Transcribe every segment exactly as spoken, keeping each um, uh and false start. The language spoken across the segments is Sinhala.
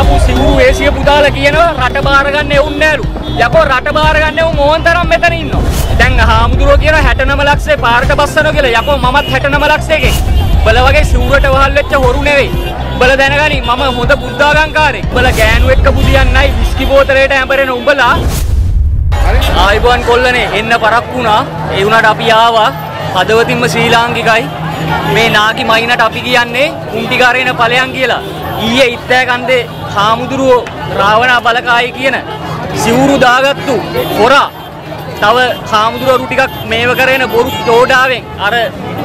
ආපු සිවුරු ඒසිය පුතාලා කියනවා රට බාර ගන්න එවුන් නෑලු. යකෝ රට බාර ගන්න එවුන් ඕන් තරම් මෙතන ඉන්නවා. දැන් හාමුදුරුවෝ කියනවා හැටනම ලක්ෂේ පාරට බස්සනවා කියලා. යකෝ මමත් හැටනම ලක්ෂයකින්. බල වගේ සිවුරට වහල් වෙච්ච හොරු නෙවෙයි. බල දැනගනි මම හොඳ බුද්ධාගම්කාරයෙක්. බල ගෑනු එක්ක බුදියන්නයි විස්කි බෝතලයට ඇඹරෙන උඹලා. ආයිබෝන් කොල්ලනේ එන්න පරක් වුණා. ඒ වුණාට අපි ආවා. හදවතින්ම ශ්‍රී ලාංකිකයි. මේ නාකි මයින්ට අපි කියන්නේ උන්ටිකාරේන ඵලයන් කියලා. ඊයේ ඉත්තෑ කන්දේ හාමුදුරුවෝ රාවණා බලකායි කියන සිවුරු දාගත්තු හොරා තව හාමුදුරුවෝ ටිකක් මේව කරගෙන බොරු තෝඩාවෙන් අර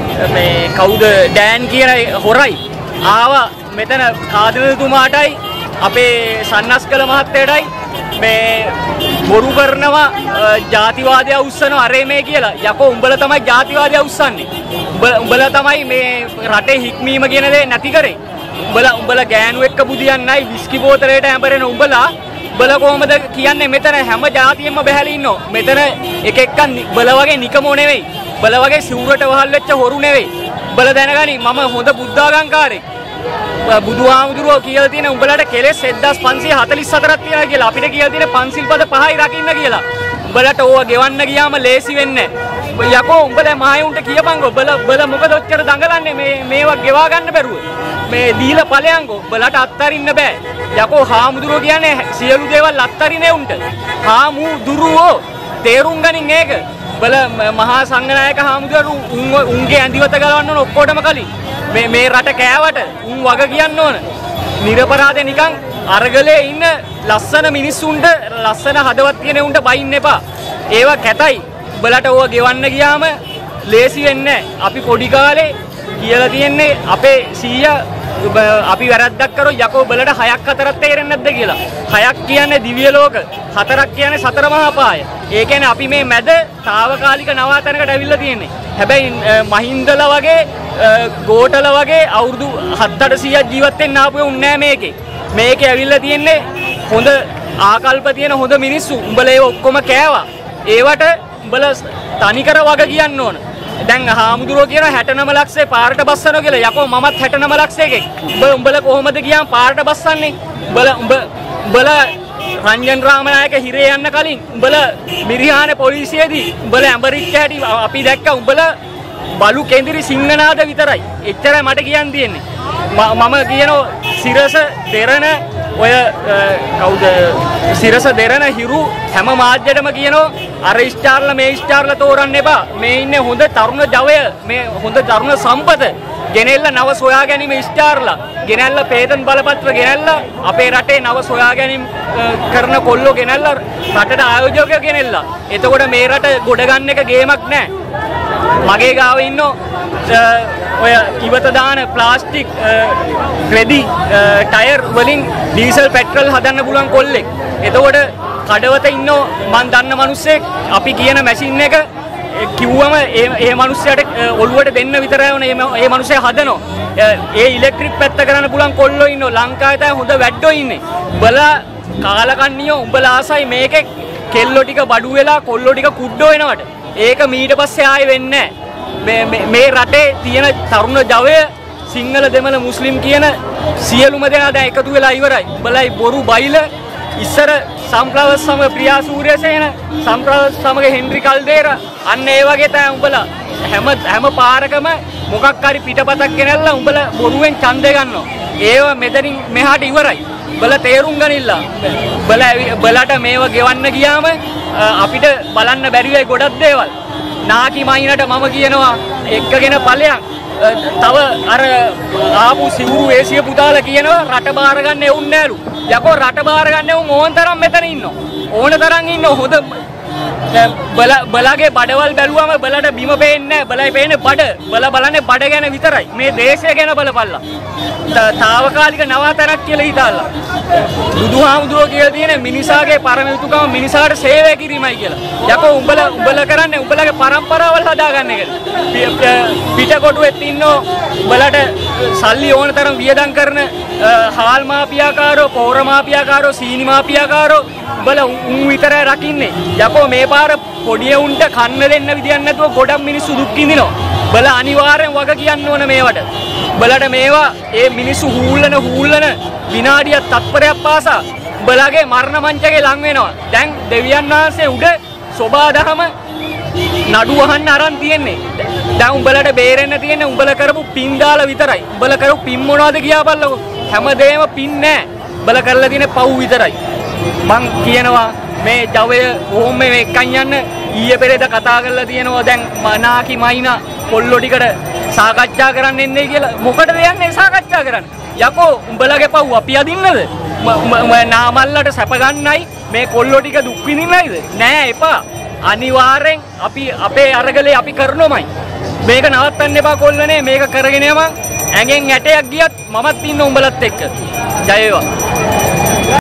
මේ කවුද ඩෑන් කියන හොරයි ආවා මෙතන කාදිනතුමාටයි අපේ සන්නස්කල මහත්තයටයි මේ බොරු කරනවා ජාතිවාදය උස්සනවා අරේ මේ කියලා. යකෝ උඹලා තමයි ජාතිවාදය උස්සන්නේ. උඹලා තමයි මේ රටේ හික්මීම කියන දේ නැති කරේ. උඹලා උඹලා ගෑනු එක්ක බුදියන්නයි විස්කි බෝතලයට ඇඹරෙන උඹලා උඹලා කොහමද කියන්නේ මෙතන හැම ජාතියෙම බැහැලා ඉන්නෝ. මෙතන එක එක්ක උඹලා වගේ නිකමෝ නෙවෙයි. උඹලා වගේ සිවුරට වහල් වෙච්ච හොරු නෙවෙයි. උඹලා දැනගනි මම හොඳ බුද්ධාගම්කාරයෙක්. බුදුහාමුදුරුවෝ කියලා තියෙන උඹලට කෙලෙස් එක්දාස් පන්සිය හතළිස් හතරක් තියනවා කියලා. අපිට කියලා තියෙන පන්සිල් පද පහයි රකින්න කියලා. උඹලට ඕවා ගෙවන්න ගියාම ලේසි වෙන්නේ නැහැ. යකෝ උඹලා මහයුන්ට කියපන්කෝ. උඹලා උඹලා මොකද ඔච්චර දඟලන්නේ මේ මේවා ගෙවා ගන්න බැරුව. මේ දීලා ඵලයන්කෝ. උඹලට අත්තරින්න බෑ. යකෝ හාමුදුරුවෝ කියන්නේ සියලු දේවල් අත්තරිනේ උන්ට. හාමුදුරුවෝ තේරුම් ගනින් ඒක. උඹලා මහා සංඝනායක හාමුදුරුවෝ උන්ගේ ඇඳිවත ගලවන්න ඕන ඔක්කොටම කලින්. මේ මේ රට කෑවට උන් වග කියන්න ඕන. නිරපරාධේ නිකන් අරගලේ ඉන්න ලස්සන මිනිස්සුන්ට ලස්සන හදවත් කියන උන්ට බයින්න එපා. ඒවා කැතයි. උඹලට ඕවා ගෙවන්න ගියාම ලේසි වෙන්නේ නැහැ. අපි පොඩි කාලේ කියලා තියෙන්නේ අපේ සීයා අපි වැරද්දක් කරොත් යකෝ උඹලට හයක් හතරක් තේරෙන්නේ නැද්ද කියලා. හයක් කියන්නේ දිව්‍ය ලෝක, හතරක් කියන්නේ සතර මහා පාය. ඒ කියන්නේ අපි මේ මැද తాවකාලික නවාතැනකට ඇවිල්ලා තියෙන්නේ. හැබැයි මහින්දලා වගේ ගෝටල වගේ අවුරුදු හත් අටසීයක් ජීවත් වෙන්න ආපු උන් නෑ මේකේ. මේකේ ඇවිල්ලා තියෙන්නේ හොඳ ආකල්ප තියෙන හොඳ මිනිස්සු. උඹලා ඒව ඔක්කොම කෑවා. ඒවට උඹලා තනිකර වග කියන්න ඕන. දැන් හාමුදුරුවෝ කියන හැටනම ලක්ෂේ පාරට බස්සනවා කියලා. යකෝ මමත් හැටනම ලක්ෂයකින්. උඹ උඹලා කොහොමද ගියාම පාරට බස්සන්නේ? උඹලා උඹ උඹලා රංජන් රාමනායක හිරේ යන්න කලින් උඹලා මිරිහානේ පොලිසියේදී උඹලා ඇඹරිච්ච හැටි අපි දැක්කා. උඹලා බලු කෙන්දිරි සිංහනාද විතරයි. එච්චරයි මට කියන්න තියෙන්නේ. මම කියනවා සිරස දෙරණ ඔය කවුද සිරස දෙරණ හිරු හැම මාධ්‍යයටම කියනවා අර ස්ටාර්ලා මේ ස්ටාර්ලා තෝරන්න එපා. මේ ඉන්නේ හොඳ තරුණ ජවය, මේ හොඳ තරුණ සම්පත. ගෙනෙල්ල නව සොයා ගැනීම ස්ටාර්ලා. ගෙනල්ල පේතන් බලපත්‍ර ගෙනල්ල අපේ රටේ නව සොයා ගැනීම කරන කොල්ලෝ ගෙනල්ල රටට ආයෝජකයෝ ගෙනල්ල. එතකොට මේ රට ගොඩ ගන්න එක ගේමක් නෑ. මගේ ගාව ඉන්නෝ ඔය ඉවත දාන ප්ලාස්ටික් රෙදි ටයර් වලින් ඩීසල් පෙට්‍රල් හදන්න පුළුවන් කොල්ලෙක්. එතකොට කඩවත ඉන්නෝ මන් දන්න මිනිස්සෙක් අපි කියන මැෂින් එක කිව්වම ඒ ඒ මිනිස්සයාට ඔළුවට දෙන්න විතරයි ඕනේ. ඒ මිනිස්සයා හදනවා. ඒ ඉලෙක්ට්‍රික් පැත්ත කරන්න පුළුවන් කොල්ලෝ ඉන්නෝ. ලංකාවේ තමයි හොඳ වැඩෝ ඉන්නේ. උඹලා කාලකන්නියෝ උඹලා ආසයි මේකේ කෙල්ලෝ ටික බඩු වෙලා කොල්ලෝ ටික කුඩ්ඩෝ වෙනවට. ඒක මීට පස්සේ ආයෙ වෙන්නේ නැහැ. මේ රටේ තියෙන තරුණ ජවය සිංහල දෙමළ මුස්ලිම් කියන සියලුම දෙනා දැන් එකතු වෙලා ඉවරයි. උඹලයි බොරු බයිල ඉස්සර සම්ප්‍රදාය සමග ප්‍රියා සූර්යසේන සම්ප්‍රදාය සමග හෙන්රි කල්දේර අන්න ඒ වගේ තමයි උඹලා හැම හැම පාරකම මොකක් හරි පිටපතක් ගෙනල්ලා උඹලා බොරුවෙන් ඡන්දය ගන්නවා. ඒව මෙතනින් මෙහාට ඉවරයි. උඹලා තේරුම් ගනින්න. උඹලා උඹලාට මේව ගෙවන්න ගියාම අපිට බලන්න බැරි වෙයි ගොඩක් දේවල්. නාකි මයින්ට මම කියනවා එක්කගෙන ඵලයන්. තව අර ආපු සිවුරු ඒසිය පුතාලා කියනවා රට බාර ගන්න එවුන් නෑලු. යකෝ රට බාර ගන්න එවුන් ඕන තරම් මෙතන ඉන්නෝ. ඕන තරම් ඉන්නෝ හොඳ බල බලගේ බඩවල් බැලුවම බලට බිම පේන්නේ නැහැ. බලයි පේන්නේ බඩ. බල බලන්නේ බඩ ගැන විතරයි. මේ දේශය ගැන බලපල්ලා. තාවකාලික නවාතැනක් කියලා හිතාලා. බුදුහාමුදුරුවෝ කියලා තියෙන මිනිසාගේ පරම යුතුකම මිනිසාට සේවය කිරීමයි කියලා. යකෝ උඹලා උඹලා කරන්නේ උඹලගේ පරම්පරාවල් හදාගන්න එක. පිටකොටුවෙත් ඉන්නෝ උඹලට සල්ලි ඕන තරම් වියදම් කරන හාල් මාපියාකාරෝ, පෝර මාපියාකාරෝ, සීනි මාපියාකාරෝ උඹලා උන් විතරයි රකින්නේ. යකෝ මේ පාර පොඩි උන්ට කන්න දෙන්න විදියක් නැතුව ගොඩක් මිනිස්සු දුක් විඳිනවා. බල අනිවාර්යෙන් වග කියන්න ඕන මේවට. උඹලට මේවා ඒ මිනිස්සු හූල්ලන හූල්ලන විනාඩියක් තත්පරයක් පාසා උඹලගේ මරණ මංචකේ ලං වෙනවා. දැන් දෙවියන් වහන්සේ උඩ සෝබා දහම නඩු අහන්න අරන් තියෙන්නේ. දැන් උඹලට බේරෙන්න තියෙන්නේ උඹල කරපු පින් දාලා විතරයි. උඹල කරපු පින් මොනවද කියා බලලකෝ. හැමදේම පින් නෑ. උඹල කරලා තියෙන්නේ පව් විතරයි. මං කියනවා මේ ජවය ඕම් මේ එක්කන් යන්න ඊයේ පෙරේද කතා කරලා තියෙනවා. දැන් මනාකි මයිනා කොල්ලෝ ටිකට සාකච්ඡා කරන්න එන්නේ කියලා. මොකටද යන්නේ සාකච්ඡා කරන්න? යකෝ උඹලගේ පව් අපි අදින්නද? නාමල්ලට සැප ගන්නයි මේ කොල්ලෝ ටික දුක් විඳින්නයිද? නෑ එපා. අනිවාර්යෙන් අපි අපේ අරගලේ අපි කරනොමයි. මේක නවත්තන්න එපා කොල්ලනේ. මේක කරගෙන යමන් ඇඟෙන් ඇටයක් ගියත් මමත් ඉන්න උඹලත් එක්ක. ජය වේවා.